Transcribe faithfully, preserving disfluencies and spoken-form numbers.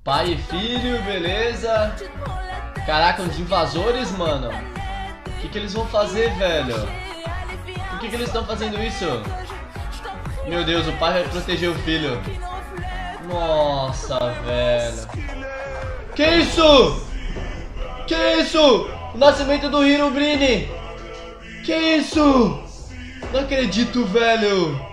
Pai e filho, beleza. Caraca, uns invasores, mano. O que que eles vão fazer, velho? Por que que eles estão fazendo isso? Meu Deus, o pai vai proteger o filho. Nossa, velho. Que isso? Que isso? O nascimento do Herobrine. Que isso? Não acredito, velho.